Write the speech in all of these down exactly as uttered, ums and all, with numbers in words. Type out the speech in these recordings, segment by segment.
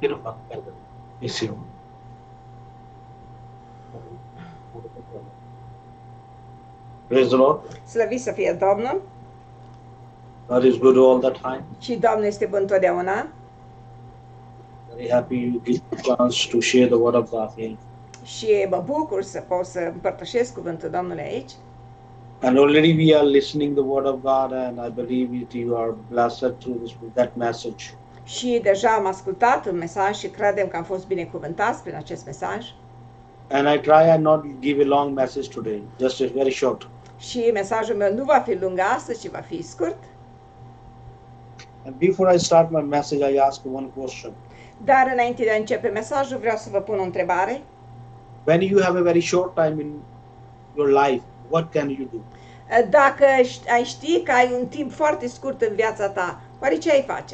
Praise the Lord. Slăvit să fie Domnul. God is good all the time. Și Domnul este bun totdeauna. Very happy you give me a chance to share the word of God here. Și mă bucur să pot să împărtășesc cuvântul Domnului aici. And already we are listening the word of God, and I believe that you are blessed through this, that message. Și deja am ascultat un mesaj și credem că am fost binecuvântați prin acest mesaj. And I try and not give a long message today, just a very short. Și mesajul meu nu va fi lung astăzi, ci va fi scurt. And before I start my message, I ask one question. Dar înainte de a începe mesajul, vreau să vă pun o întrebare. When you have a very short time in your life, what can you do? Dacă ai ști că ai un timp foarte scurt în viața ta, oare ce ai face?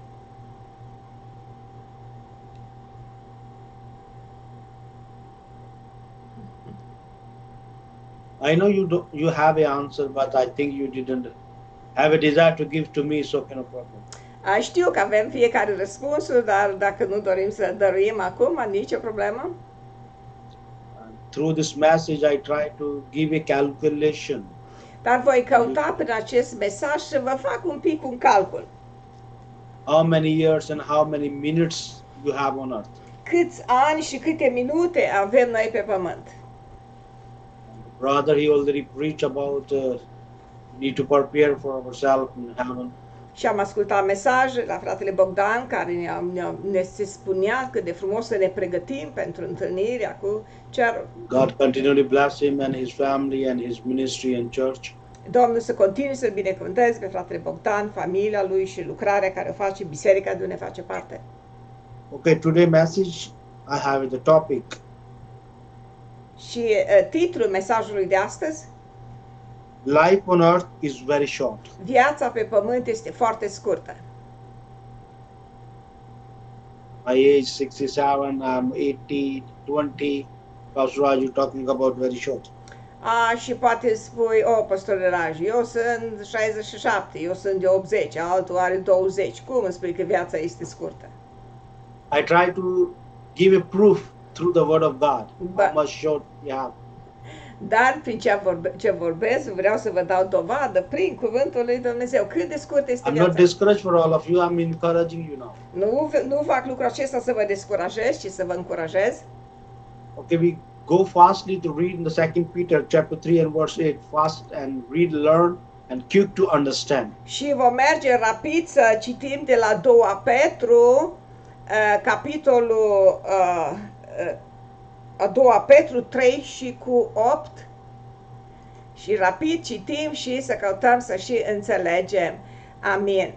I know you do, you have an answer, but I think you didn't have a desire to give to me, so no problem. Știu că avem fiecare răspunsul, dar dacă nu dorim să dăruim acum, nicio problemă. Through this message, I try to give a calculation. Dar voi căuta prin acest mesaj să vă fac un pic un calcul. How many years and how many minutes you have on earth? Câți ani și câte minute avem noi pe pământ? Brother, he already preached about uh, need to prepare for ourselves in heaven. Și am ascultat mesaje la fratele Bogdan care ne, ne, ne se spunea cât de frumos să ne pregătim pentru întâlnirea cu cerul. God continually bless him and his family and his ministry and church. Domnul să continue să-l binecuvânteze pe fratele Bogdan, familia lui și lucrarea care o face, biserica de unde face parte. Okay, today message I have the topic. Și uh, titlul mesajului de astăzi: Life on earth is very short. Viața pe pământ este foarte scurtă. My age sixty-seven, I'm eighty, twenty. Pastor Raj, you're talking about very short. A, și poate spui, o, oh, păstorul Raj, eu sunt șaizeci și șapte, eu sunt de optzeci, altul are douăzeci. Cum îmi spui că viața este scurtă? I try to give a proof through the word of God. But, how much short you have. Dar prin ce, vorbe, ce vorbesc, vreau să vă dau dovadă prin cuvântul lui Dumnezeu. Cât de scurt este I'm viața? not discouraged for all of you, I'm encouraging you now. Nu, nu fac lucrul acesta să vă descurajez, ci să vă încurajez. Okay, we go fastly to read in the second Peter chapter three and verse eight. Fast and read, learn, and quick to understand. Și vom merge rapid să citim de la doi Petru, uh, capitolul uh, uh, a doua Petru trei și cu opt. Și rapid citim și să căutăm să și înțelegem. Amin.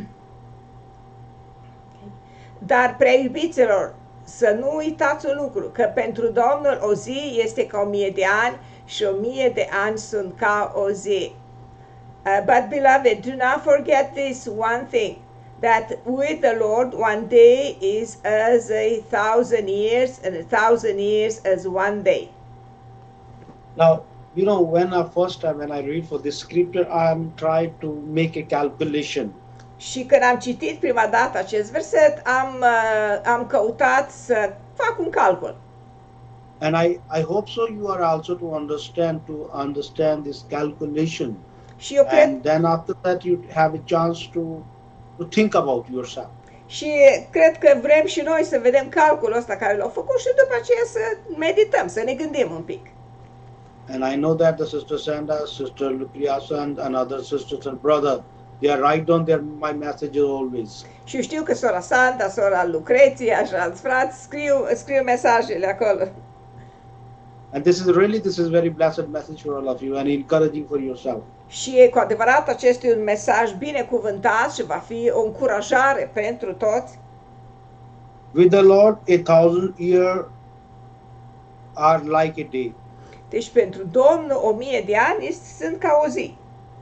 Dar, prea iubiților, să nu uitați un lucru, că pentru Domnul o zi este ca o mie de ani și o mie de ani sunt ca o zi. Uh, but, beloved, do not forget this one thing, that with the Lord one day is as a thousand years, and a thousand years as one day. Now, you know, when I first time when I read for this scripture, I am trying to make a calculation. Și când am citit prima dată acest verset, am, uh, am căutat să fac un calcul. And I, I hope so you are also to understand to understand this calculation. Și eu cred, and then after that you have a chance to to think about yourself. și cred că vrem și noi să vedem calculul ăsta care l-au făcut și după aceea să medităm, să ne gândim un pic. And I know that the sister Sandra, sister Lucreasa, and, and other sisters and brother, they are right on their my messages always. Și știu că sora Santa, sora Lucreția și alți frați scriu, scriu mesajele acolo. And this is really, this is very blessed message for all of you and encouraging for yourself. Și cu adevărat acest e un mesaj binecuvântat și va fi o încurajare pentru toți. With the Lord, a thousand years are like a day. Deci pentru Domnul o mie de ani sunt ca o zi.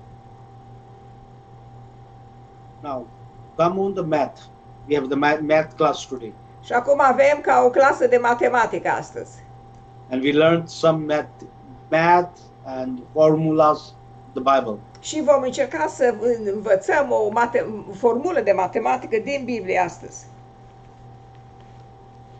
Now, come on the math. We have the math, math class today. Și acum avem ca o clasă de matematică astăzi. And we learned some math, math and formulas the Bible. Și vom încerca să învățăm o mate- formulă de matematică din Biblie astăzi.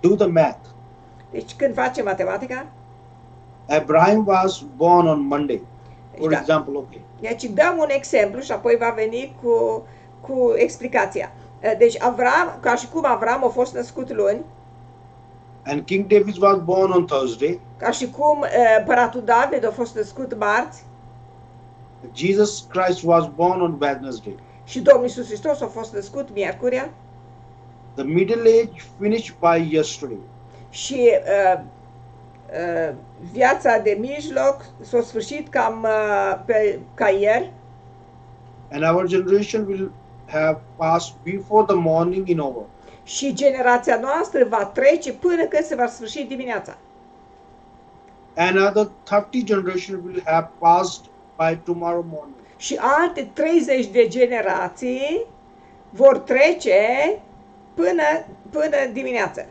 Do the math. Deci când facem matematica, Abraham was born on Monday, for Da. example, okay. deci dăm un exemplu și apoi va veni cu, cu explicația. Deci Avram, ca și cum Avram a fost născut luni, And King David was born on Thursday. ca și cum împăratul David a fost născut marți Jesus Christ was born on Wednesday. și Domnul Iisus Hristos a fost născut miercurea The middle age finished by yesterday. și uh, uh, viața de mijloc s-a sfârșit cam uh, pe, ca ieri. And our generation will have passed before the morning in over. Și generația noastră va trece până când se va sfârși dimineața. Another thirty generation will have passed by tomorrow morning. Și alte treizeci de generații vor trece până, până dimineața.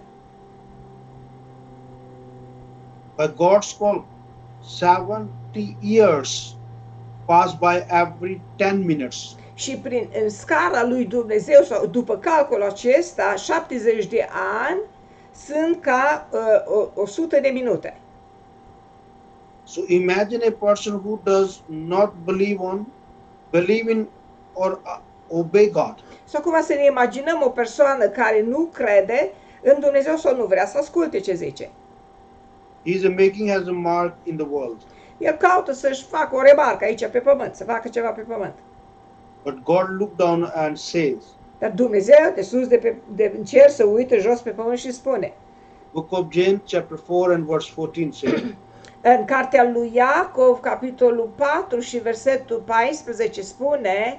By God's call, seventy years pass by every ten minutes. Și prin în scara lui Dumnezeu, sau după calculul acesta, șaptezeci de ani sunt ca uh, o sută de minute. So imagine a person who does not believe on, believe in or uh, obey God. Sau acum să ne imaginăm o persoană care nu crede în Dumnezeu sau nu vrea să asculte ce zice. He is making as a mark in the world. El caută să-și facă o remarcă aici pe pământ, să facă ceva pe pământ. But God looked down and says, Dar Dumnezeu de sus de, pe, de în cer să uită jos pe pământ și spune. Book of James chapter four and verse fourteen says, În cartea lui Iacov, capitolul patru și versetul paisprezece spune: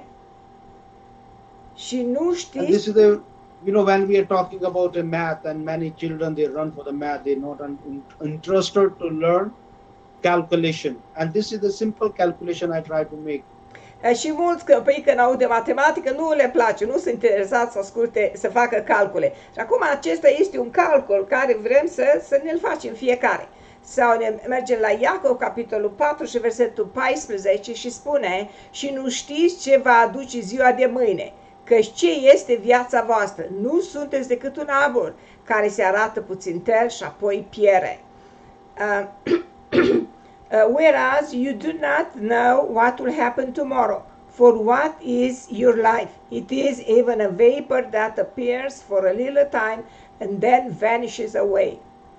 și nu and this știți, is the, you know, when we are talking about a math and many children, they run for the math, they're not un- interested to learn calculation. And this is the simple calculation I try to make. și mulți copii când aud de matematică nu le place, nu sunt interesați să asculte, să facă calcule. Și acum acesta este un calcul care vrem să, să ne-l facem fiecare. Sau ne mergem la Iacov, capitolul patru și versetul paisprezece și spune: și nu știți ce va aduce ziua de mâine, căci ce este viața voastră? Nu sunteți decât un abur care se arată puțin tel și apoi piere. Uh, Uh, whereas you do not know what will happen tomorrow. For what is your life? It is even a vapor that appears for a little time and then vanishes away.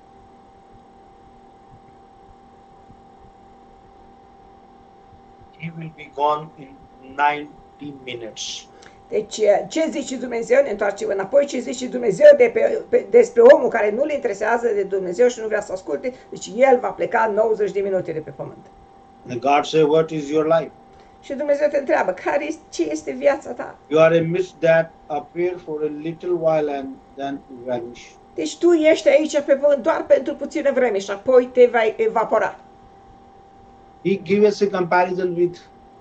He will be gone in ninety minutes. Deci, ce zice Dumnezeu? Ne întoarcem înapoi. Ce zice Dumnezeu de pe, pe, despre omul care nu le interesează de Dumnezeu și nu vrea să asculte? Deci el va pleca nouăzeci de minute de pe pământ. And God says, what is your life? Și Dumnezeu te întreabă, care este, ce este viața ta? You are a mist that appear for a little while and then vanish. Deci tu ești aici pe pământ doar pentru puțină vreme și apoi te vei evapora. He gives us a comparison with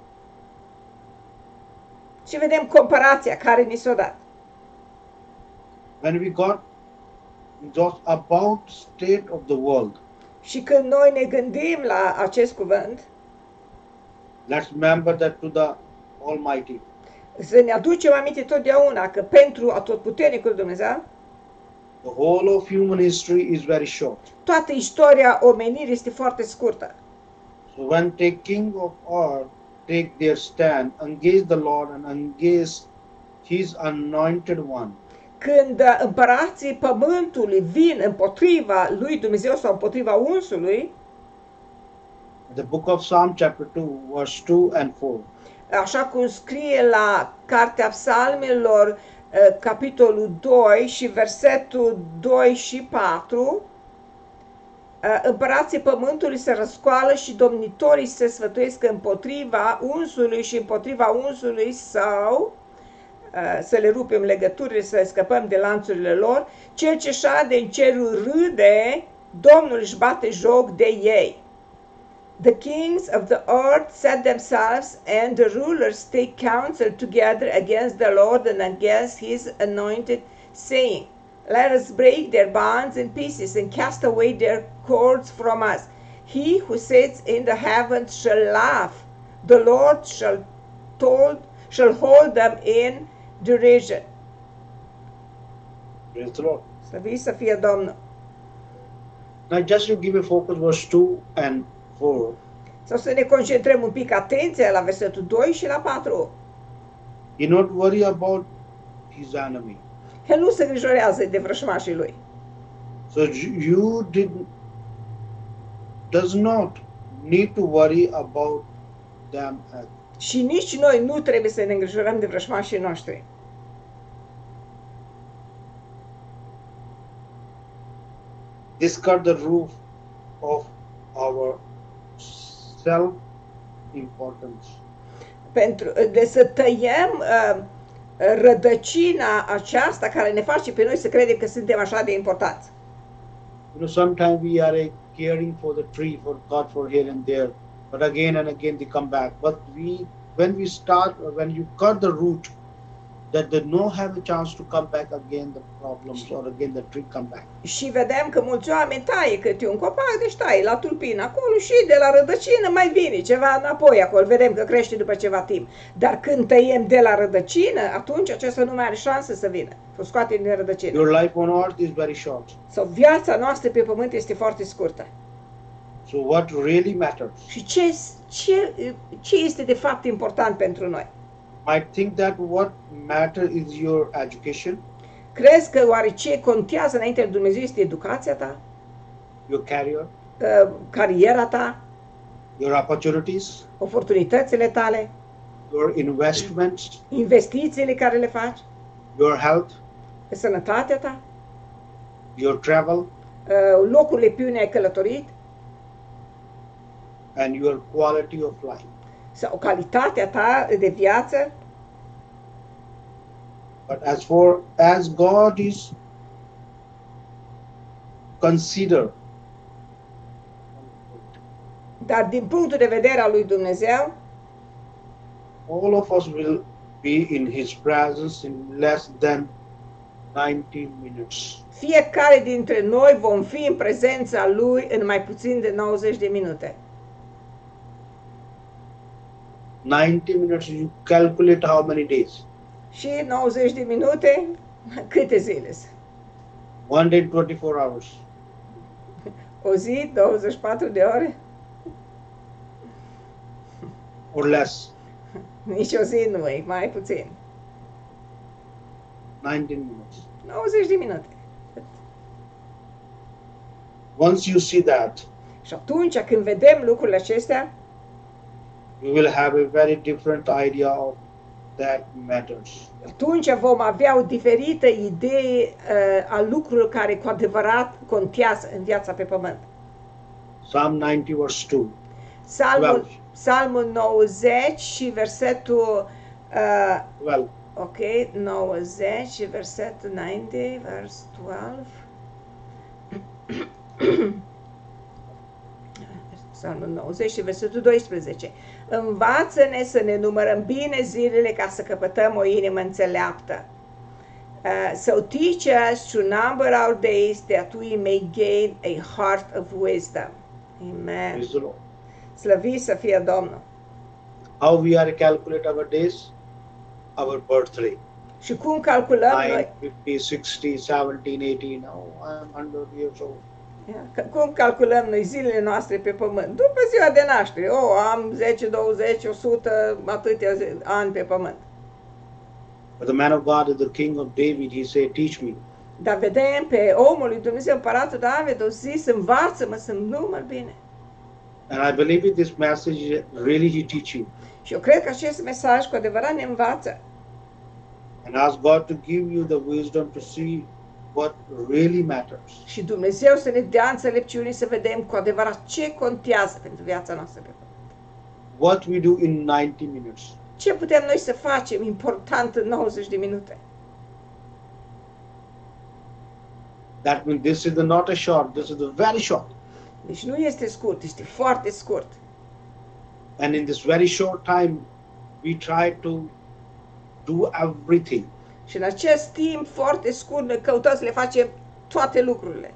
Și vedem comparația care ni s-a dat. when we got just about state of the world. Și când noi ne gândim la acest cuvânt, Let's remember that to the Almighty. să ne aducem aminte totdeauna că pentru atotputernicul Dumnezeu, The whole of human history is very short. toată istoria omenirii este foarte scurtă. So when the king of earth take their stand against the Lord and against his anointed one, Când uh, împărații pământului vin împotriva lui Dumnezeu sau împotriva unsului, the book of Psalm chapter two, verse two and four, așa cum scrie la Cartea Psalmelor, uh, capitolul doi și versetul doi și patru, uh, împărații pământului se răscoală și domnitorii se sfătuiesc împotriva unsului și împotriva unsului sau uh, să le rupem legăturile, să scăpăm de lanțurile lor. Cel ce șade în cerul râde, Domnul își bate joc de ei. The kings of the earth set themselves, and the rulers take counsel together against the Lord and against his anointed, saying, let us break their bonds in pieces and cast away their cords from us. He who sits in the heavens shall laugh. The Lord shall, told, shall hold them in derision. praise the Lord. Slăvit să fie Domnul! Now, just to give a focus, verse two and four. Sau să ne concentrăm un pic atenția la versetul doi și la patru. He not worry about his enemy. El nu se îngrijorează de vrășmașii lui. So you did does not need to worry about them. Și nici noi nu trebuie să ne îngrijorăm de vrășmașii noștri. Discard the roof of our self-importance. Pentru de să tăiem uh, rădăcina aceasta care ne face pe noi să credem că suntem așa de importanți. You know, sometimes we are caring for the tree, for God, for here and there, but again and again they come back. But we, when we start, when you cut the root, that they no have a chance to come back again, the problems or again the tree come back. Și vedem că mulți oameni taie câte un copac, deci taie la tulpină acolo și de la rădăcină mai vine ceva înapoi acolo, vedem că crește după ceva timp. Dar când tăiem de la rădăcină, atunci acesta nu mai are șansă să vină, să scoate din rădăcină. Your life on earth is very short. Sau viața noastră pe pământ este foarte scurtă. So what really matters? Și ce, ce, ce este de fapt important pentru noi? I think that what matters is your education, Crezi că oare ce contează înainte de Dumnezeu este educația ta, your career, uh, cariera ta, your opportunities, oportunitățile tale, your investments, investițiile care le faci, your health, sănătatea ta, your travel, uh, locurile pe unde ai călătorit and your quality of life. sau calitatea ta de viață. But as for as God is consider, Dar din punctul de vedere al lui Dumnezeu, all of us will be in His presence in less than ninety minutes. fiecare dintre noi vom fi în prezența lui în mai puțin de nouăzeci de minute. ninety minutes, you calculate how many days. Și nouăzeci de minute, câte zile sunt? One day, twenty-four hours. O zi, douăzeci și patru de ore? Or less. Nici o zi nu e, mai puțin. nineteen minutes. nouăzeci de minute. Once you see that, Și atunci când vedem lucrurile acestea, you will have a very different idea of that matters. atunci vom avea o diferită idee uh, a lucrurilor care cu adevărat contează în viața pe pământ. Psalm ninety verse two. Psalmul, Psalmul nouăzeci și versetul uh, Well, ok, nouăzeci și versetul nouăzeci, verse twelve. Psalmul nouăzeci și versetul doisprezece. Învață-ne să ne numărăm bine zilele ca să căpătăm o inimă înțeleaptă. Uh, so teach us to number our days that we may gain a heart of wisdom. Amen. praise the Lord. Slăvit să fie Domnul. How we are calculate our days? Our birthday. Și cum calculăm nine, noi? fifty, sixty, seventeen, eighteen. Oh, I'm one hundred years old. Că- Cum calculăm noi zilele noastre pe pământ? După ziua de naștere. Oh, am zece, douăzeci, o sută, atâtea zi- ani pe pământ. But the man of God, the king of David, he said, teach me. Dar vedem pe omul lui Dumnezeu, împăratul David, o zis, învață-mă să-mi număr bine. And I believe in this message, really he teaching. Și eu cred că acest mesaj cu adevărat ne învață. And ask God to give you the wisdom to see what really matters. Și Dumnezeu să ne dea înțelepciune să vedem cu adevărat ce contează pentru viața noastră pe pământ. What we do in ninety minutes. Ce putem noi să facem important în nouăzeci de minute? That means this is the not a short, this is the very short. Deci nu este scurt, este foarte scurt. And in this very short time, we try to do everything. Și în acest timp foarte scurt noi căutăm să le facem toate lucrurile.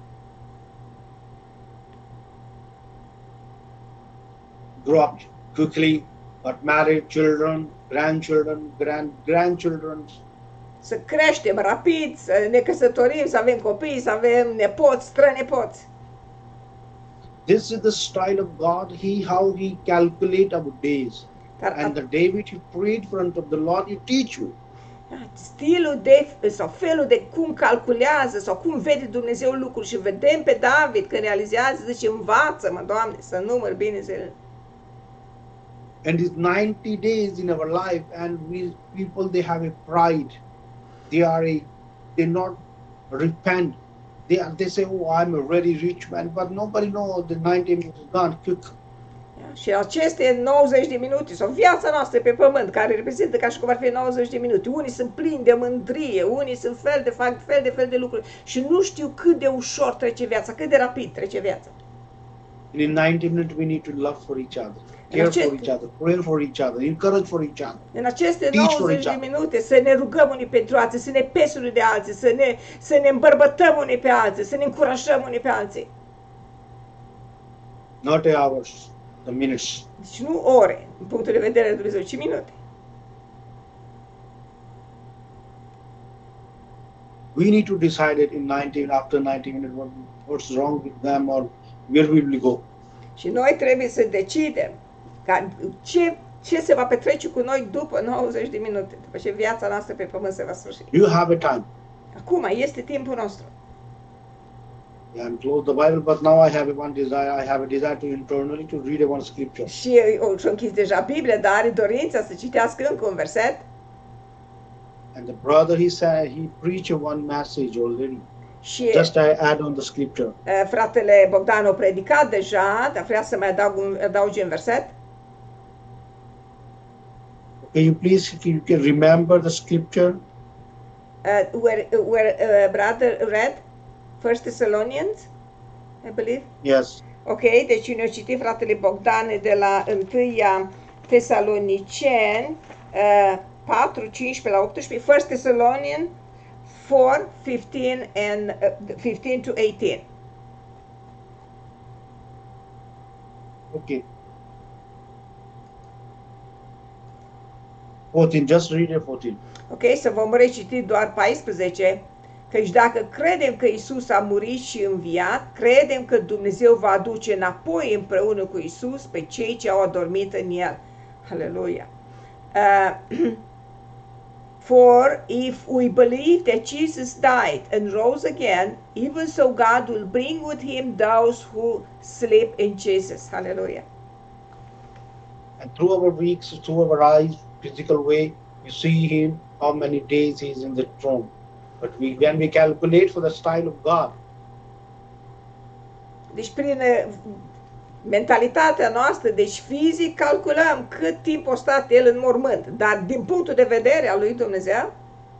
Grow up quickly, but married, children, grandchildren, grand grandchildren. Să creștem rapid, să ne căsătorim, să avem copii, să avem nepoți, strănepoți. This is the style of God. He how He calculate our days. Dar And the day which you pray in front of the Lord, He teach you. stilul de, sau felul de cum calculează sau cum vede Dumnezeu lucruri și vedem pe David că realizează, zice, învață-mă, Doamne, să număr bine zilele. And it's ninety days in our life, and we people they have a pride. They are a they not repent. They are, they say, oh, I'm a very rich man, but nobody knows the ninety minutes is gone quick. Și aceste nouăzeci de minute sau viața noastră pe pământ, care reprezintă ca și cum ar fi nouăzeci de minute, unii sunt plini de mândrie, unii sunt fel de, fac fel de fel de lucruri și nu știu cât de ușor trece viața, cât de rapid trece viața. And in ninety minutes we need to love for each other, care acest- for each other, pray for each other, encourage for each other. În aceste Teach for nouăzeci de each other. minute să ne rugăm unii pentru alții, să ne pesum unii de alții, să ne, să ne îmbărbătăm unii pe alții, să ne încurajăm unii pe alții. Not the hours, the minutes. Deci nu ore, în punctul de vedere al lui Dumnezeu, ci minute. We need to decide it in ninety after ninety minutes what, what's wrong with them or where will we go. Și noi trebuie să decidem ca ce, ce se va petrece cu noi după nouăzeci de minute, după ce viața noastră pe pământ se va sfârși. You have a time. Acum este timpul nostru. Yeah, I'm closed the Bible, but now I have one desire. I have a desire to internally to read one scripture. Și o, și-a închis deja Biblia, dar are dorința să citească încă un verset. And the brother, he said, he preached one message already. Și Just I add on the scripture. uh, fratele Bogdan a predicat deja, dar vrea să mai adaug un, adauge un verset. Can you please, if you can remember the scripture? Uh, where where uh, brother read First Thessalonians, I believe. Yes. Ok, deci ne-a citit fratele Bogdan de la întâia Tesaloniceni uh, patru, cincisprezece la optsprezece, First Thessalonians four, fifteen and uh, fifteen to eighteen. Okay. fourteen, just read it fourteen. Ok, să vom reciti doar paisprezece. Căci dacă credem că Isus a murit și înviat, credem că Dumnezeu va aduce înapoi împreună cu Isus pe cei ce au adormit în El. Hallelujah. Uh, For if we believe that Jesus died and rose again, even so God will bring with him those who sleep in Jesus. Hallelujah. And through our weeks, through our eyes, physical way, you see him, how many days he's in the throne. But we, when we calculate for the style of God, Deci prin uh, mentalitatea noastră, deci fizic, calculăm cât timp a stat el în mormânt. Dar din punctul de vedere al lui Dumnezeu,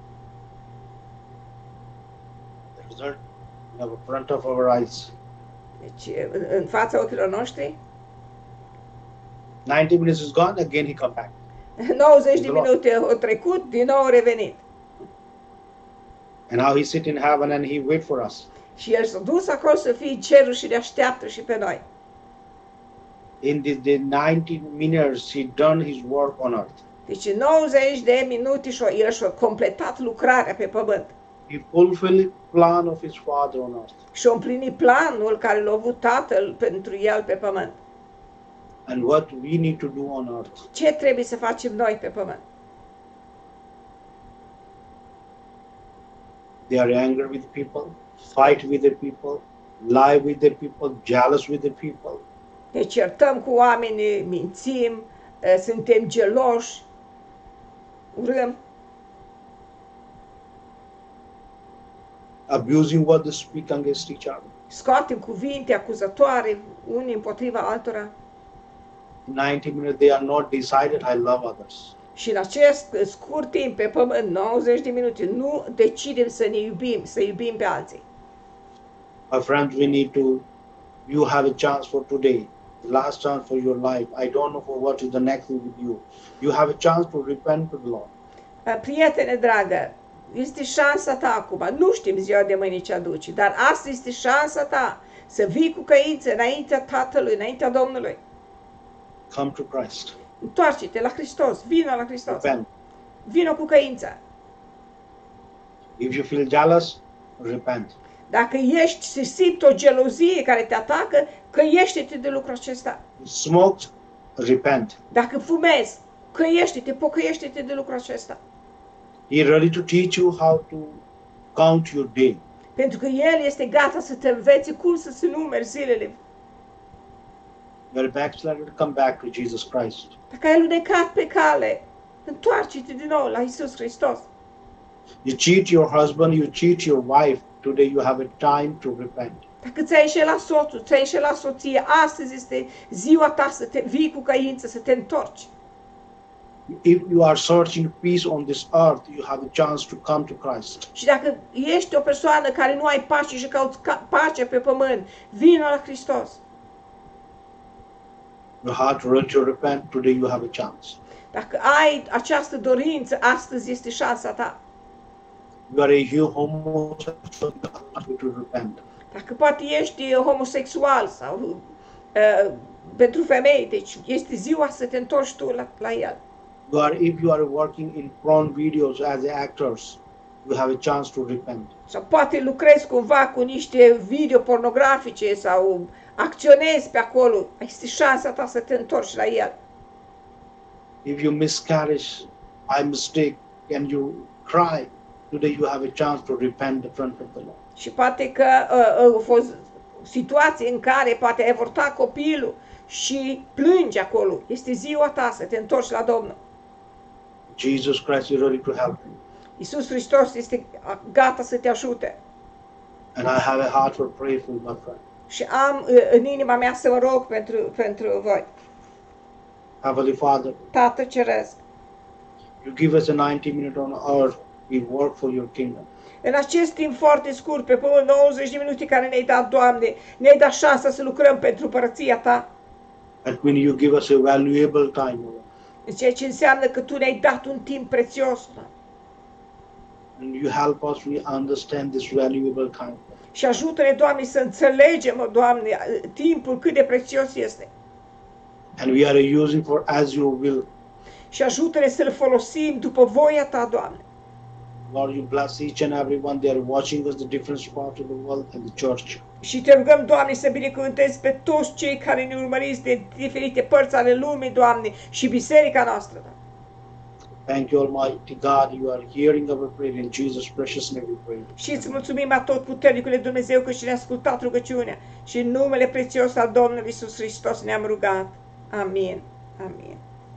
the result in our front of our eyes. deci în, în fața ochilor noștri, ninety minutes is gone, again he come back. nouăzeci de minute au trecut, din nou au revenit. And now he sit in heaven and he wait for us. Și el s-a dus acolo să fie în cerul și ne așteaptă și pe noi. In this the ninety minutes, he done his work on earth. Deci în nouăzeci de minute și-a, el și-a completat lucrarea pe pământ. He fulfilled plan of his father on earth. Și-a împlinit planul care l-a avut Tatăl pentru el pe pământ. And what we need to do on earth. Ce trebuie să facem noi pe pământ? They are angry with people, fight with the people, lie with the people, jealous with the people. Ne certăm cu oamenii, mințim, eh, suntem geloși, urâm, Abusing what they speak against each other. scoatem cuvinte acuzatoare unii împotriva altora. In ninety minutes, they are not decided, I love others. Și în acest scurt timp pe pământ, nouăzeci de minute, nu decidem să ne iubim, să iubim pe alții. My friends, we need to, you have a chance for today, the last chance for your life. I don't know for what is the next thing with you. You have a chance to repent to the Lord. Eh, Prietene dragă, este șansa ta acum. Nu știm ziua de mâine ce aduce, dar asta este șansa ta să vii cu căință înaintea Tatălui, înaintea Domnului. Come to Christ. Întoarce-te la Hristos, vino la Hristos, Repent. vino cu căință. If you feel jealous, repent. Dacă ești, se simte o gelozie care te atacă, căiește-te de lucrul acesta. Smoked, repent. Dacă fumezi, căiește-te, pocăiește-te de lucrul acesta. He ready to teach you how to count your day. Pentru că El este gata să te învețe cum să-ți numeri zilele. You're backslided, come back to Jesus Christ. Dacă ai alunecat pe cale, întoarce-te din nou la Iisus Hristos. You cheat your husband, you cheat your wife. Today you have a time to repent. Dacă ți-ai înșelat soțul, ți-ai înșelat soție, astăzi este ziua ta să te vii cu căință, să te întorci. If you are searching peace on this earth, you have a chance to come to Christ. Și dacă ești o persoană care nu ai pace și cauți pace pe pământ, vină la Hristos. Your heart ready to repent, today you have a chance. Dacă ai această dorință, astăzi este șansa ta. You are a homosexual, you have to repent. Dacă poate ești homosexual sau uh, pentru femei, deci este ziua să te întorci tu la, la el. You are, if you are working in porn videos as actors, you have a chance to repent. Sau poate lucrezi cumva cu niște video pornografice sau acționezi pe acolo, este șansa ta să te întorci la el. If you miscarriage by mistake and you cry, today you have a chance to repent in front of the Lord. Și poate că uh, uh, a fost situații în care poate ai avortat copilul și plângi acolo. Este ziua ta să te întorci la Domnul. Jesus Christ is ready to help you. Iisus Hristos este gata să te ajute. And I have a heart for pray for you, my friend. Și am uh, în inima mea să mă rog pentru, pentru voi. Heavenly Father, Tată Ceresc, you give us a ninety minute on earth, we work for your kingdom. în acest timp foarte scurt, pe pământ, nouăzeci de minute care ne-ai dat, Doamne, ne-ai dat șansa să lucrăm pentru împărăția Ta. That when you give us a valuable time, Lord, Ceea ce înseamnă că Tu ne-ai dat un timp prețios, Doamne. and you help us to understand this valuable time. Și ajută-ne, Doamne, să înțelegem, Doamne, timpul cât de prețios este. And we are using for as you will. Și ajută-ne să-l folosim după voia Ta, Doamne. Lord, you bless each and every one. They are watching us, the different parts of the world and the church. Și Te rugăm, Doamne, să binecuvântezi pe toți cei care ne urmăriți de diferite părți ale lumii, Doamne, și biserica noastră, Doamne. Thank you, Almighty God. You are hearing our prayer in Jesus' precious name we pray. Și îți mulțumim atotputernicule Dumnezeu că și ne-a ascultat rugăciunea. Și în numele prețios al Domnului Iisus Hristos ne-am rugat. Amin. Amin.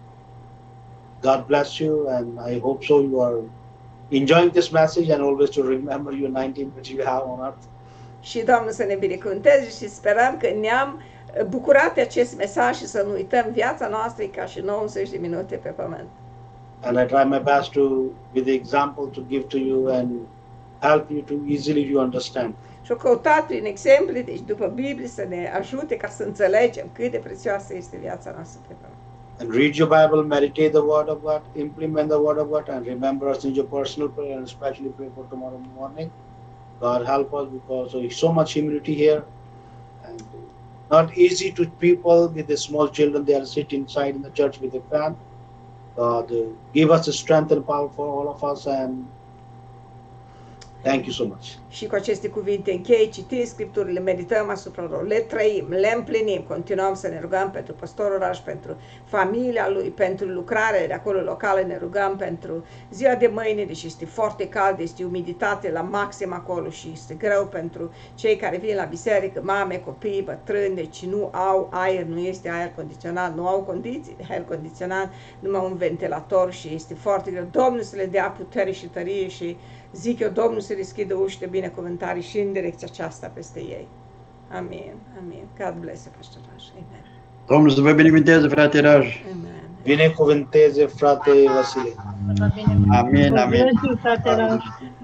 God bless you, and I hope so you are enjoying this message and always to remember your ninety minutes you have on earth. Și Domnul să ne binecuvânteze și sperăm că ne-am bucurat de acest mesaj și să nu uităm viața noastră ca și nouăzeci de minute pe pământ. And I try my best to, with the example, to give to you and help you to easily to understand. Și-o căutat prin exemple, deci după Biblie, să ne ajute ca să înțelegem cât de prețioasă este viața noastră pe pământ. And read your Bible, meditate the Word of God, implement the Word of God, and remember us in your personal prayer, and especially pray for tomorrow morning. God help us, because there is so much humility here, and not easy to people with the small children. They are sitting inside in the church with a fan. God uh, give us the strength and power for all of us, and thank you so much. Și cu aceste cuvinte închei, citim Scripturile, medităm asupra lor, le trăim, le împlinim, continuăm să ne rugăm pentru păstorul oraș, pentru familia lui, pentru lucrarea de acolo locală, ne rugăm pentru ziua de mâine, deși este foarte cald, este umiditate la maxim acolo și este greu pentru cei care vin la biserică, mame, copii, bătrâni, deci nu au aer, nu este aer condiționat, nu au condiții de aer condiționat, numai un ventilator și este foarte greu. Domnul să le dea putere și tărie și zic eu, Domnul să deschidă uși de binecuvântare și în direcția aceasta peste ei. Amin. Amin. God bless you, Pastor Raj. Amen. Domnul să vă binecuvânteze, frate Raj. Amen. Binecuvânteze, frate Vasile. Amin, amin. Frate Raj.